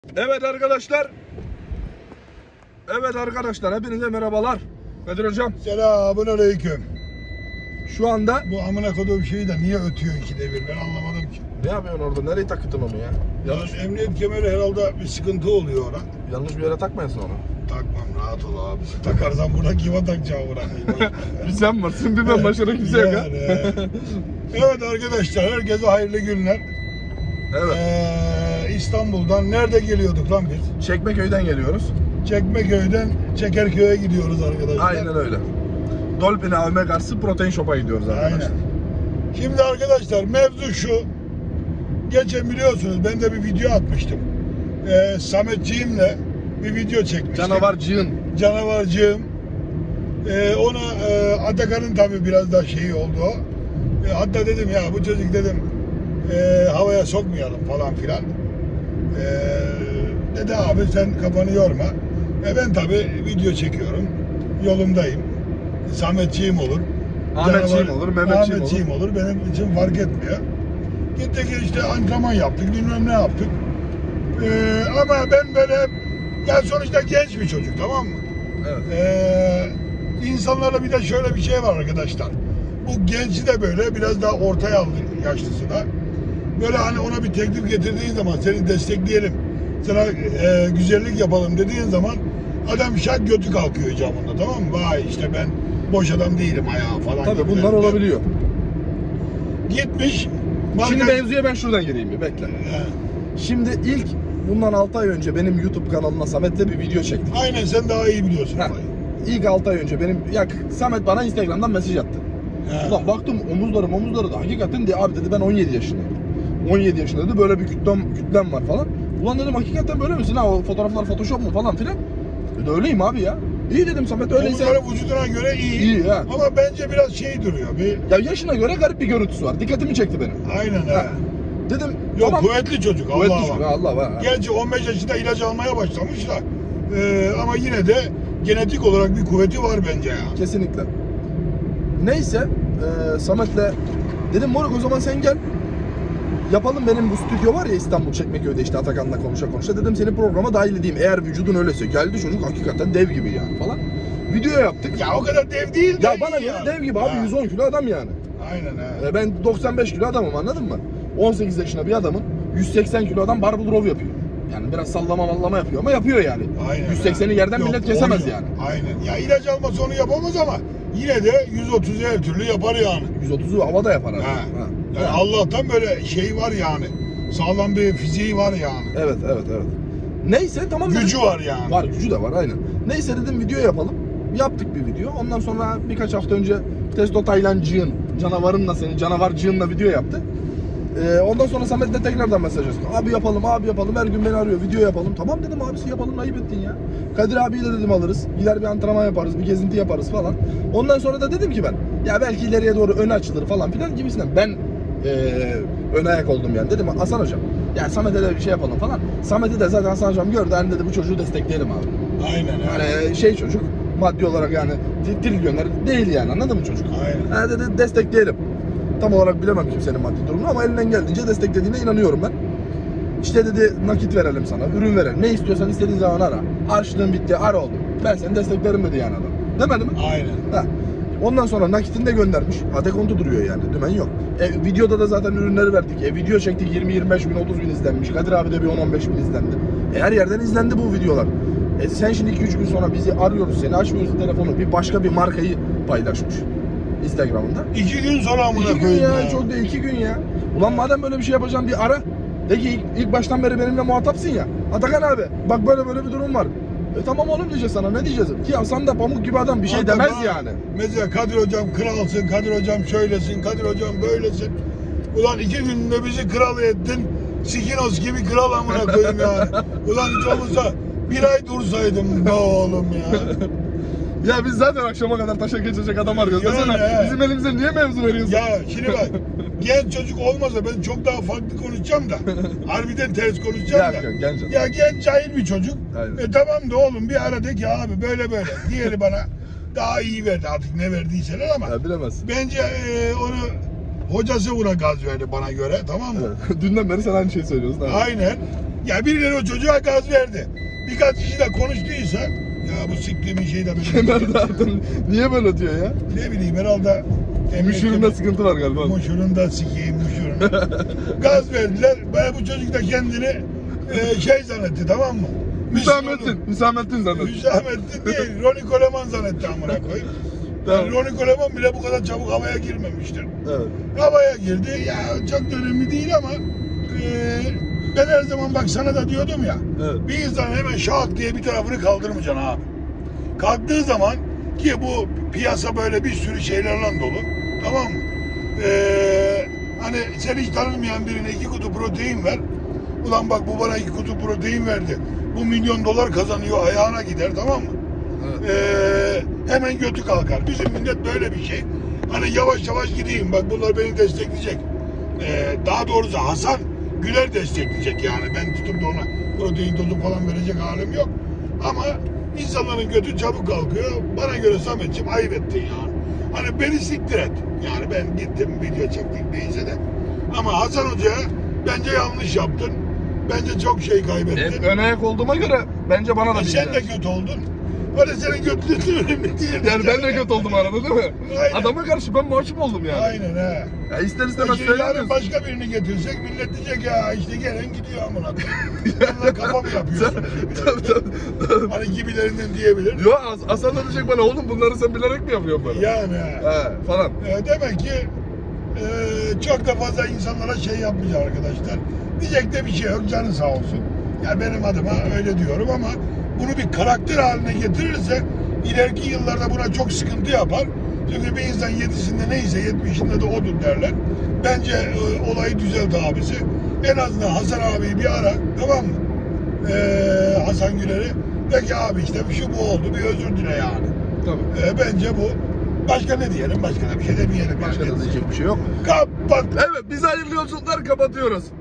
Evet arkadaşlar. Evet arkadaşlar, hepinize merhabalar. Kadir hocam. Selamünaleyküm. Şu anda Bu amına koduğum şeyi de niye ötüyor ikide bir ben anlamadım ki. ne yapıyorsun orada? Nereye takıldın onu ya? Yanlış, Emniyet kemeri herhalde bir sıkıntı oluyor ona. yanlış bir yere takmayasın onu. Takmam, rahat ol abi. Takarsam buna kime takacağım bırakayım. Bir sen varsın, bir ben başarı kimse yok ha. Yani, evet arkadaşlar, herkese hayırlı günler. Evet. İstanbul'dan nerede geliyorduk lan biz? Çekmeköy'den geliyoruz. Çekmeköy'den Çekerköy'e gidiyoruz arkadaşlar. Aynen öyle. Dolphin AVM karşısı Protein Shop'a gidiyoruz arkadaşlar. Aynen. Şimdi arkadaşlar mevzu şu. Geçen biliyorsunuz ben de bir video atmıştım. Sametciğimle bir video çekmiştim. Canavarcığım. Ona Atakan'ın tabii biraz da şeyi oldu o. Hatta dedim ya bu çocuk dedim havaya sokmayalım falan filan. Dedi abi sen kafanı yorma. Ben tabii video çekiyorum. Yolumdayım. Sametciğim olur. Ahmetciğim olur, Mehmetciğim olur. Benim için fark etmiyor. Gittik işte antrenman yaptık, bilmem ne yaptık. Ama ben böyle ya sonuçta genç bir çocuk, tamam mı? Evet. İnsanlarda bir de şöyle bir şey var arkadaşlar. Bu genci de böyle biraz daha ortaya aldı yaşlısı da. Böyle hani ona bir teklif getirdiğin zaman seni destekleyelim, sana güzellik yapalım dediğin zaman adam şak götü kalkıyor camında, tamam mı? Vay işte ben boş adam değilim ayağı falan. Tabii bunlar olabiliyor. Gitmiş. Şimdi mevzuya ben şuradan gireyim bir bekle. Şimdi ilk bundan 6 ay önce benim YouTube kanalına Samet'le bir video çektik. Aynen, sen daha iyi biliyorsun. İlk 6 ay önce Samet bana Instagram'dan mesaj attı. Ulan baktım omuzları da hakikaten de abi dedi ben 17 yaşındayım. 17 yaşında dedi, böyle bir kütlem var falan. Ulan dedim hakikaten böyle misin ha, o fotoğraflar Photoshop mu falan filan. Dedi öyleyim abi ya. İyi dedim Samet, öyleyse. Omuzları vücuduna göre iyi. İyi ha. Ama bence biraz şey duruyor. Ya yaşına göre garip bir görüntüsü var. Dikkatimi çekti benim. Aynen ha. Dedim yok tamam. Kuvvetli çocuk. Kuvvetli Allah çocuk. var. Allah var. Gerçi 15 yaşında ilaç almaya başlamış da. Ama yine de genetik olarak bir kuvveti var bence ya. Kesinlikle. Neyse Samet'le dedim moruk o zaman sen gel. Yapalım, benim bu stüdyo var ya İstanbul Çekmeköy'de, işte Atakan'la konuşa dedim seni programa dahil edeyim eğer vücudun öyleyse. Geldi çocuk hakikaten dev gibi yani falan. Video yaptık. Ya o kadar dev değil. Ya bana göre dev gibi abi, 110 kilo adam yani. Aynen ha. Ben 95 kilo adamım, anladın mı? 18 yaşında bir adamın 180 kilo adam barbell row yapıyor. Yani biraz sallama yapıyor ama yapıyor yani. Aynen 180'i yerden yok, millet kesemez oluyor. yani. Aynen. Ya ilaç alması onu yapamaz ama yine de 130'u her türlü yapar yani. 130'u havada yapar abi. Yani Allah'tan böyle şey var yani. Sağlam bir fiziği var yani. Evet. Neyse tamam dedim. Gücü var yani. Var, gücü de var aynen. Neyse dedim video yapalım. Yaptık bir video. Ondan sonra birkaç hafta önce Testo Taylancığın, canavarcığınla video yaptı. Ondan sonra Samet'le tekrardan mesaj yazdı. Abi yapalım. Her gün beni arıyor. Video yapalım. Tamam dedim abisi, yapalım, ayıp ettin ya. Kadir abiyi de dedim alırız. Gider bir antrenman yaparız, bir gezinti yaparız falan. Ondan sonra da dedim ki ben ya belki ileriye doğru ön açılır falan filan gibisinden. Ben ön ayak oldum yani. Dedim Hasan hocam ya Samet'e de bir şey yapalım falan. Samet'i de zaten Hasan hocam gördü. Hani dedi bu çocuğu destekleyelim abi. Aynen. Hani çocuk maddi olarak yani trilyoner değil yani, anladın mı çocuk? Aynen. Yani dedi destekleyelim. Tam olarak bilemem kimsenin maddi durumunu ama elinden geldiğince desteklediğine inanıyorum ben. İşte dedi nakit verelim sana, ürün verelim. Ne istiyorsan istediğin zaman ara. Harçlığın bitti, ara oğlum. Ben seni desteklerim dedi yani adam. Demedi mi? Aynen. Ondan sonra nakitini de göndermiş. Adekontu duruyor yani, dümen yok. Videoda da zaten ürünleri verdik. Video çektik, 20-25 bin, 30 bin izlenmiş. Kadir abi de bir 10-15 bin izlendi. Her yerden izlendi bu videolar. Sen şimdi 2-3 gün sonra bizi arıyoruz, seni açmıyorsun telefonu. Bir markayı paylaşmış Instagram'da. 2 gün sonra amına 2 gün koyayım ya, çok değil 2 gün ya. Ulan madem böyle bir şey yapacaksın bir ara. De ki ilk baştan beri benimle muhatapsın ya. Atakan abi bak böyle bir durum var. Tamam oğlum diyeceğiz sana, ne diyeceğiz? Ki Hasan da pamuk gibi adam, bir şey hatta demez yani. Mesela Kadir hocam kralsın, Kadir hocam şöylesin, Kadir hocam böylesin. Ulan 2 günde bizi kral ettin. Sikinos gibi kral amına koyayım ya. Ulan hiç olursa bir ay dursaydım be oğlum ya. Ya biz zaten akşama kadar taşa geçecek adam arıyoruz. Yani bizim elimize niye mevzu veriyorsun? Ya şimdi bak, genç çocuk olmasa ben çok daha farklı konuşacağım da. Harbiden ters konuşacağım da. Genç. Ya genç cahil bir çocuk. Aynen. Tamam da oğlum bir ara de ki abi böyle. Diğeri bana daha iyi verdi artık ne verdiyseler ama. Ya bilemez. Bence onu hocası buna gaz verdi bana göre, tamam mı? Evet. Dünden beri sen aynı şeyi söylüyorsun. Aynen. Ya birileri o çocuğa gaz verdi. Birkaç kişi de konuştuysa ya bu siktiğimin şeyi de Kemer dağıtın. Niye böyle diyor ya? ne bileyim herhalde Müşüründe sıkıntı var galiba. muşurunda sikeyim muşurunda. Gaz verdiler. Ben bu çocuk da kendini şey zannetti, tamam mı? Hüsamettin zannetti. Hüsamettin değil. Ronnie Coleman zannetti amına koyayım. Tamam. Yani Ronnie Coleman bile bu kadar çabuk havaya girmemiştir. Evet. Havaya girdi. Ya çok da önemli değil ama ben her zaman bak sana da diyordum ya. Evet. Bir insan hemen şak diye bir tarafını kaldırmayacaksın abi. Kalktığı zaman ki bu piyasa böyle bir sürü şeylerle dolu. Tamam mı? Hani sen hiç tanınmayan birine 2 kutu protein ver. Ulan bak bu bana 2 kutu protein verdi. Bu $1 milyon kazanıyor, ayağına gider, tamam mı? Evet. Hemen götü kalkar. Bizim millet böyle bir şey. Hani yavaş yavaş gideyim, bak bunlar beni destekleyecek. Daha doğrusu Hasan Güler destekleyecek yani. Ben tutup da ona protein tozu falan verecek halim yok. Ama insanların götü çabuk kalkıyor. Bana göre Sametciğim ayıp ettin yani. Hani beni siktir et. Yani ben gittim, video çektik neyse de. Ama Hasan Hoca'ya bence yanlış yaptın. Bence çok şey kaybettin. Hep ön ayak olduğuma göre bence bana da bir sen de kötü oldun. Öyle senin götünün önemli değil. Yani ben de kötü oldum arada değil mi? Aynen. Adama karşı ben mahcup oldum yani. Aynen he. Ya ister istemez Peki yarın söylemiyorsun. başka birini getirsek millet diyecek ya işte gelen gidiyor amına koyayım. Bunlar kafa mı yapıyorsun? Tabii. Hani gibilerinden diyebilir. Yo Hasan da diyecek bana oğlum bunları sen bilerek mi yapıyorsun bana? Yani he. He falan. Demek ki çok da fazla insanlara şey yapmayacak arkadaşlar. Diyecek de bir şey yok, canı sağ olsun. Ya benim adıma öyle diyorum ama bunu bir karakter haline getirirse ileriki yıllarda buna çok sıkıntı yapar. Çünkü bir insan 7'sinde neyse 70'inde de odur derler. Bence olayı düzelt abisi. En azından Hasan abiyi bir ara, tamam mı? Hasan Güler'i. De ki abi işte şu bu oldu, bir özür dile yani. Tabii. Bence bu. Başka ne diyelim? Başka da bir şey demeyelim. Başka da diyecek bir şey yok. Kapat. Evet biz hayırlı yolculuklar kapatıyoruz.